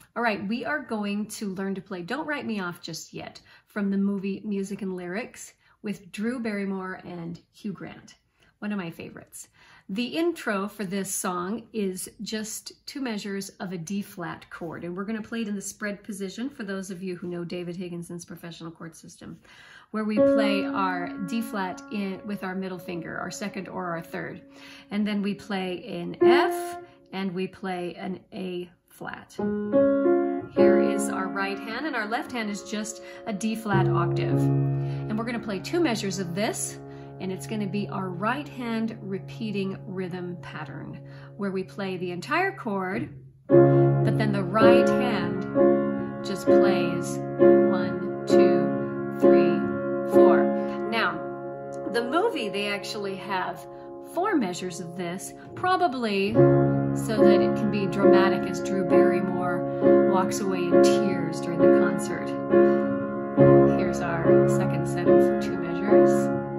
All right, we are going to learn to play Don't Write Me Off Just Yet from the movie Music and Lyrics with Drew Barrymore and Hugh Grant, one of my favorites. The intro for this song is just 2 measures of a D flat chord, and we're going to play it in the spread position for those of you who know David Higginson's Professional Chord System, where we play our D flat with our middle finger, our second or our third, and then we play an F and we play an A flat. Here is our right hand, and our left hand is just a D flat octave. And we're going to play 2 measures of this, and it's going to be our right hand repeating rhythm pattern, where we play the entire chord, but then the right hand just plays 1, 2, 3, 4. Now, the movie, they actually have 4 measures of this, probably so that it can be dramatic as Drew Barrymore walks away in tears during the concert. Here's our second set of 2 measures.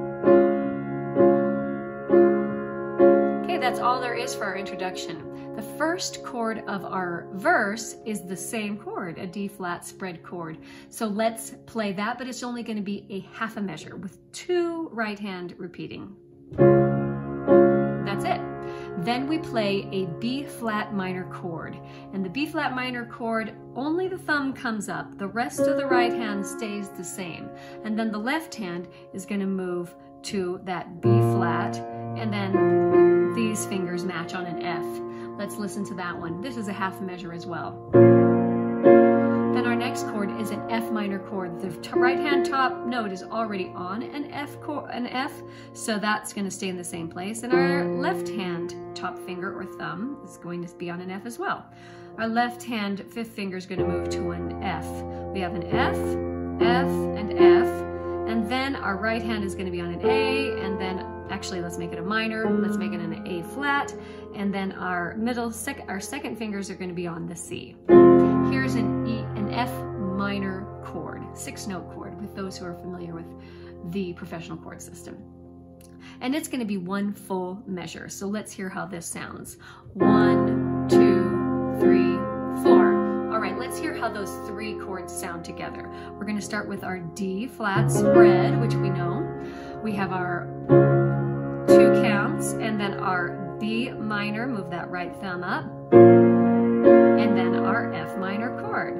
Okay, that's all there is for our introduction. The first chord of our verse is the same chord, a D flat spread chord. So let's play that, but it's only going to be a half a measure with 2 right hand repeating. That's it. Then we play a B flat minor chord, and the B flat minor chord, only the thumb comes up. The rest of the right hand stays the same. And then the left hand is going to move to that B flat, and then these fingers match on an F. Let's listen to that one. This is a half measure as well. Then our next chord is an F minor chord. The right hand top note is already on an F, so that's going to stay in the same place. And our left hand top finger or thumb is going to be on an F as well. Our left hand 5th finger is going to move to an F. We have an F, F, and F. And then our right hand is going to be on an A, and then actually let's make it a minor. Let's make it an A flat. And then our second fingers are going to be on the C. Here's an F minor chord, 6-note chord, with those who are familiar with the Professional Chord System. And it's going to be 1 full measure. So let's hear how this sounds. 1, 2, 3, 4. All right, let's hear how those 3 chords sound together. We're going to start with our D flat spread, which we know. We have our 2 counts, and then our B minor, move that right thumb up, and then our F minor chord.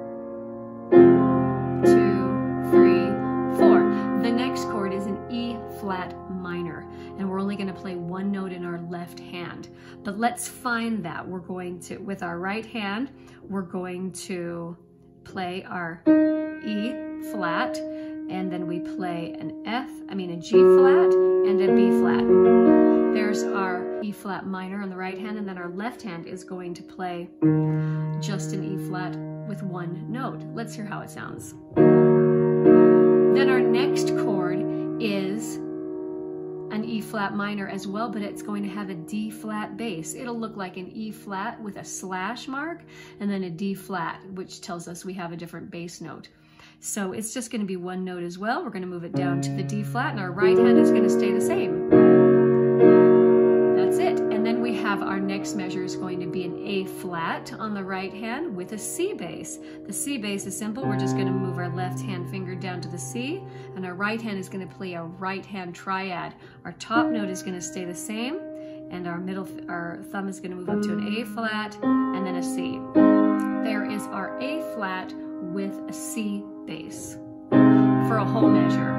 2, 3, 4. The next chord is an E flat minor, and we're only going to play 1 note in our left hand. But let's find that. We're going to, with our right hand, we're going to play our E flat, and then we play a G flat and a B flat. There's our E flat minor on the right hand, and then our left hand is going to play just an E flat with 1 note. Let's hear how it sounds. Then our next chord is an E flat minor as well, but it's going to have a D flat bass. It'll look like an E flat with a slash mark, and then a D flat, which tells us we have a different bass note. So it's just going to be 1 note as well. We're going to move it down to the D flat, and our right hand is going to stay the same. That's it. And then we have our next measure is going to be an A flat on the right hand with a C bass. The C bass is simple. We're just going to move our left hand finger down to the C, and our right hand is going to play a right hand triad. Our top note is going to stay the same, and our thumb is going to move up to an A flat and then a C. There is our A flat with a C bass for a whole measure.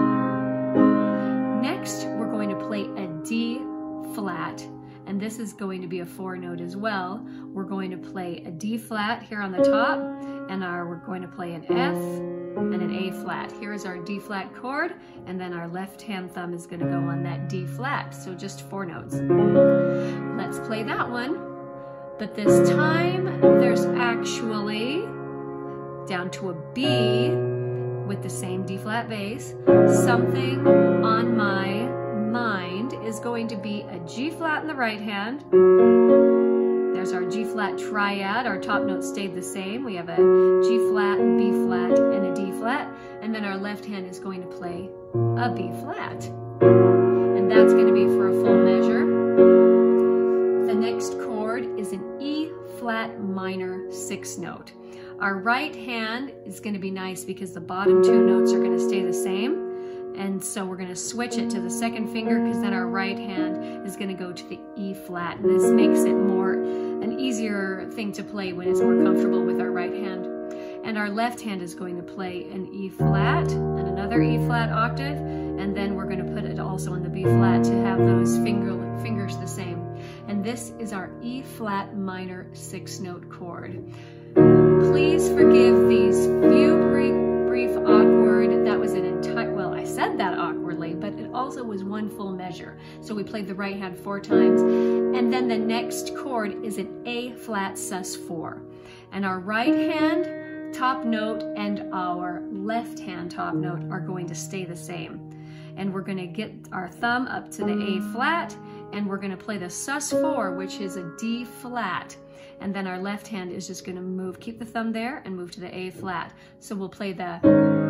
Next, we're going to play a D flat, and this is going to be a 4-note as well. We're going to play a D flat here on the top, and we're going to play an F and an A flat. Here is our D flat chord, and then our left hand thumb is going to go on that D flat, so just 4 notes. Let's play that one, but this time there's actually down to a B with the same D flat bass. Something on my mind is going to be a G flat in the right hand. There's our G flat triad. Our top note stayed the same. We have a G flat, B flat, and a D flat. And then our left hand is going to play a B flat. And that's going to be for a full measure. The next chord is an E flat minor 6th note. Our right hand is going to be nice because the bottom 2 notes are going to stay the same. And so we're going to switch it to the 2nd finger because then our right hand is going to go to the E flat. And this makes it an easier thing to play when it's more comfortable with our right hand. And our left hand is going to play an E flat and another E flat octave. And then we're going to put it also on the B flat to have those fingers the same. And this is our E flat minor 6th note chord. Please forgive these few brief awkward, that was an entire, well, I said that awkwardly, but it also was one full measure. So we played the right hand 4 times, and then the next chord is an A flat sus4. And our right hand top note and our left hand top note are going to stay the same. And we're going to get our thumb up to the A flat, and we're going to play the sus4, which is a D flat. And then our left hand is just going to move, keep the thumb there and move to the A flat. So we'll play the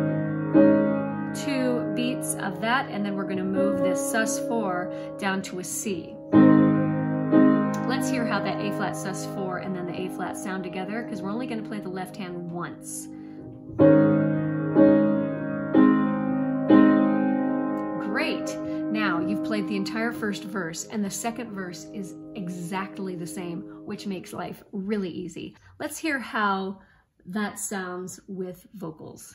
2 beats of that, and then we're going to move this sus4 down to a C. Let's hear how that A flat sus4 and then the A flat sound together, because we're only going to play the left hand once. Great. Now you've played the entire first verse, and the second verse is exactly the same, which makes life really easy. Let's hear how that sounds with vocals.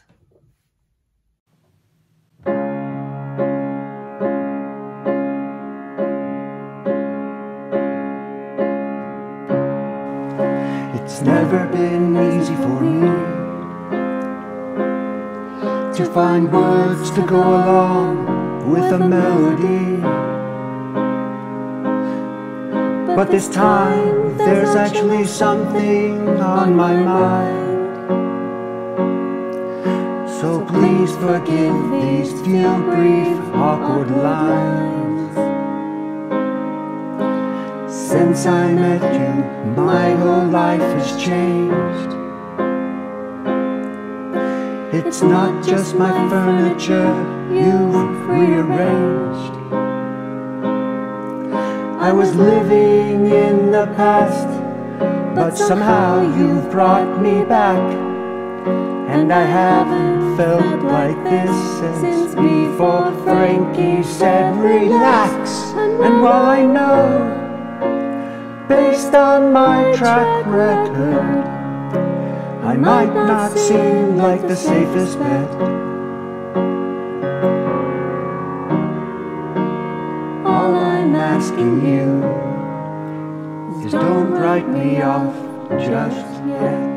It's never been easy for me to find words to go along with a melody, but this time there's actually something on my mind. So please forgive these few brief awkward lines. Since I met you, my whole life has changed. It's not just my furniture you've rearranged. I was living in the past, but somehow you've brought me back. And I haven't felt like this since before Frankie said relax. And while I know, based on my track record, I might not seem like the safest bet, all I'm asking you is don't write me off just yet.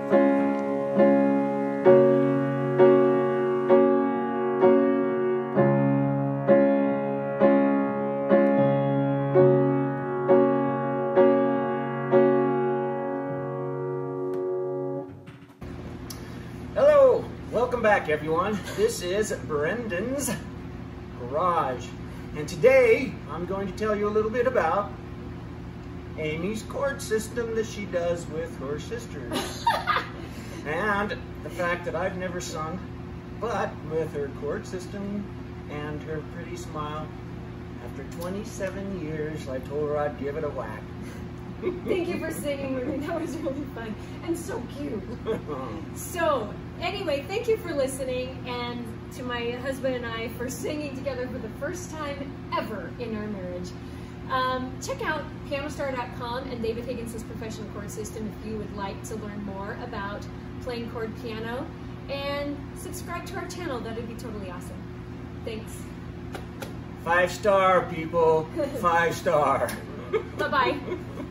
Hello, welcome back everyone. This is Brendan's Garage, and today I'm going to tell you a little bit about Amy's chord system that she does with her sisters. And the fact that I've never sung, but with her chord system and her pretty smile, after 27 years I told her I'd give it a whack. Thank you for singing with me. That was really fun and so cute. So anyway, thank you for listening, and to my husband and I for singing together for the first time ever in our marriage. Check out pianostar.com and David Higgins' Professional Chord System if you would like to learn more about playing chord piano, and subscribe to our channel. That would be totally awesome. Thanks. 5-star people, 5-star. Bye-bye.